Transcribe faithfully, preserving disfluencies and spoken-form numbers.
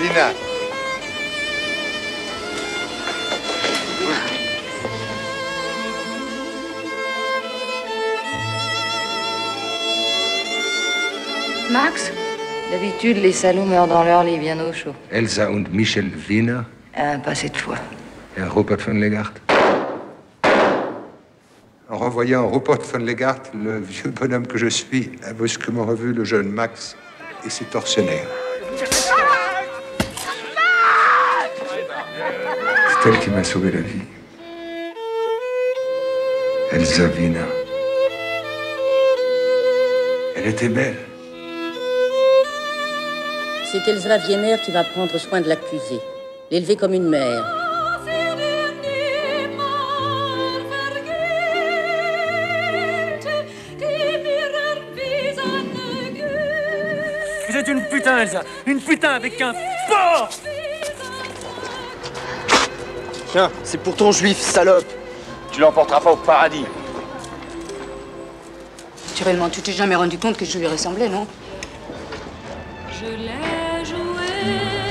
Lina. Max? D'habitude, les salauds meurent dans leur lit, bien au chaud. Elsa und Michel Wiener. Euh, pas cette fois. Et Rupert von Legart. En revoyant Rupert von Legart, le vieux bonhomme que je suis a brusquement revu le jeune Max et ses tortionnaires. C'est elle qui m'a sauvé la vie. Elsa Wiener. Elle était belle. C'est Elsa Wiener qui va prendre soin de l'accusé, l'élever comme une mère. Vous êtes une putain, Elsa. Une putain avec un porc. Tiens, c'est pour ton juif, salope. Tu l'emporteras pas au paradis. Naturellement, tu t'es jamais rendu compte que je lui ressemblais, non? Je l'ai joué.